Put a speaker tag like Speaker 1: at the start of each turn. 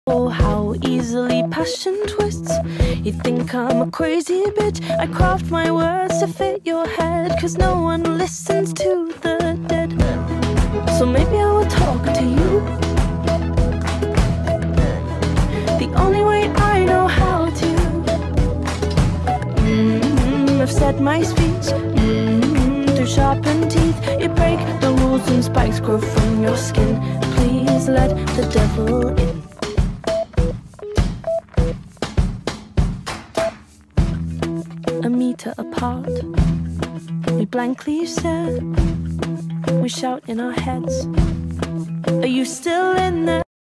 Speaker 1: Oh, how easily passion twists. You think I'm a crazy bitch. I craft my words to fit your head, 'cause no one listens to the dead. So maybe I will talk to you the only way I know how to. I've said my speech through sharpened teeth. You break the rules and spikes grow from your skin. Please let the devil in. A meter apart, we blankly stare. We shout in our heads, are you still in there?